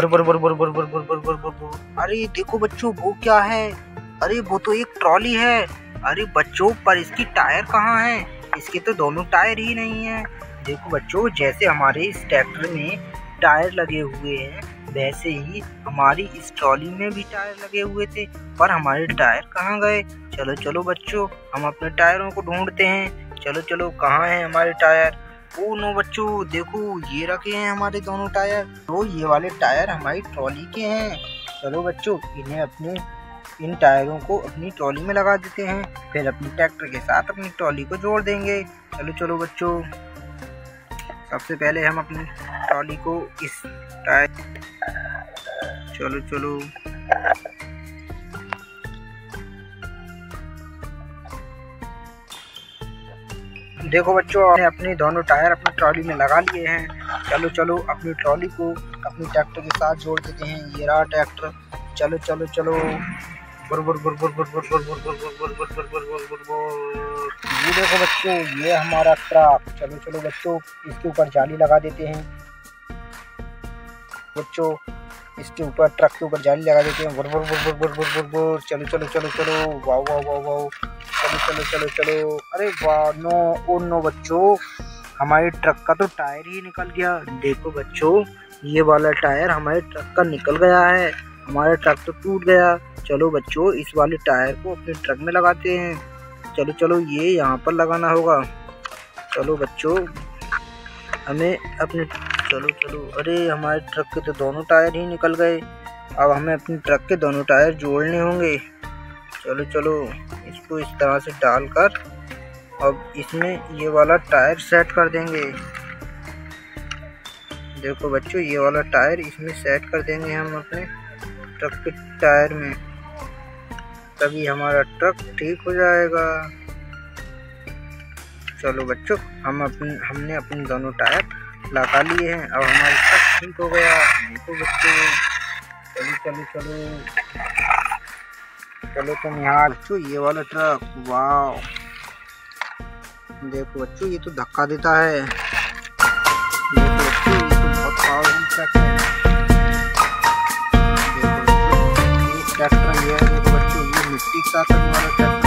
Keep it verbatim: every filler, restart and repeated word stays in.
बर बर बर बर बर बर बर बर बर बर। अरे देखो बच्चों, वो क्या है? अरे वो तो एक ट्रॉली है। अरे बच्चों, पर इसकी टायर कहाँ है? इसके तो दोनों टायर ही नहीं है। देखो बच्चों, जैसे हमारे इस ट्रैक्टर में टायर लगे हुए हैं, वैसे ही हमारी इस ट्रॉली में भी टायर लगे हुए थे, पर हमारे टायर कहाँ गए? चलो चलो बच्चों, हम अपने टायरों को ढूंढते हैं। चलो चलो, कहाँ है हमारे टायर? ओ नो बच्चों, देखो ये रखे हैं हमारे दोनों टायर। तो ये वाले टायर हमारी ट्रॉली के हैं। चलो बच्चों, इन्हें अपने इन टायरों को अपनी ट्रॉली में लगा देते हैं, फिर अपनी ट्रैक्टर के साथ अपनी ट्रॉली को जोड़ देंगे। चलो चलो बच्चों, सबसे पहले हम अपनी ट्रॉली को इस टायर चलो चलो देखो बच्चों, हमने अपने दोनों टायर अपनी ट्रॉली में लगा लिए हैं। चलो चलो, अपनी ट्रॉली को अपनी ट्रैक्टर के साथ जोड़ देते हैं। ये रहा ट्रैक्टर। चलो चलो चलो, बुर बुर बुर बुर बुर बुर बुर बुर बुर बुर बुर बुर बुर बुर बुर बुर। ये देखो बच्चों, ये हमारा ट्रक। चलो चलो बच्चों, इसके ऊपर जाली लगा देते हैं। बच्चों, इसके ऊपर ट्रक के ऊपर जाली लगा देते हैं। बुर बुर बुर बुर बुर बुर बुर बुर। चलो चलो चलो चलो, वाह वाह वाह वाह। चलो चलो चलो चलो, अरे वाह, नो ओ नो बच्चों, हमारे ट्रक का तो टायर ही निकल गया। देखो बच्चों, ये वाला टायर हमारे ट्रक का निकल गया है। हमारा ट्रक तो टूट गया। चलो बच्चों, इस वाले टायर को अपने ट्रक में लगाते हैं। चलो चलो, ये यहाँ पर लगाना होगा। चलो बच्चों, हमें अपने चलो चलो, अरे हमारे ट्रक के तो दोनों टायर ही निकल गए। अब हमें अपने ट्रक के दोनों टायर जोड़ने होंगे। चलो चलो, इसको इस तरह से डालकर अब इसमें ये वाला टायर सेट कर देंगे। देखो बच्चों, ये वाला टायर इसमें सेट कर देंगे हम अपने ट्रक के टायर में, तभी हमारा ट्रक ठीक हो जाएगा। चलो बच्चों, हम अपने हमने अपने दोनों टायर लगा लिए हैं। अब हमारा ट्रक ठीक हो गया। देखो बच्चों, चलो चलो चलो चलो तुम यहाँ बच्चों, ये वाला ट्रक, वाह। देखो बच्चों, ये तो धक्का देता है। देखो बच्चों, ये तो बहुत पावरफुल ट्रक है। देखो बच्चों, ये ट्रैक्टर ये है। देखो बच्चों, ये मिट्टी के साथ चलने वाला ट्रैक्टर